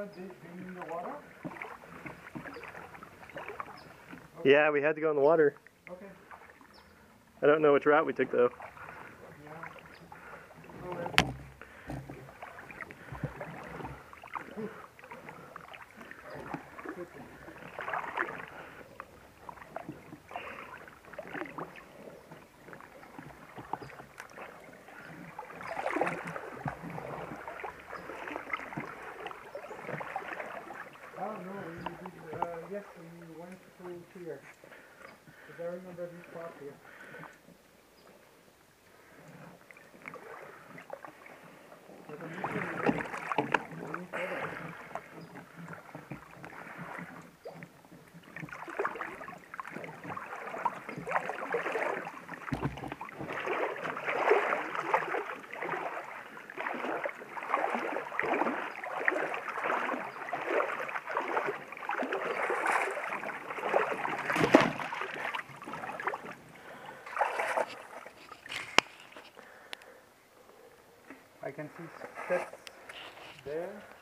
camera being in the water? Okay. Yeah, we had to go in the water. Okay. I don't know which route we took though. Yeah. Okay. Oh no, we did, yes, we went through here. Because I remember this part here. But I'm missing I can see steps there.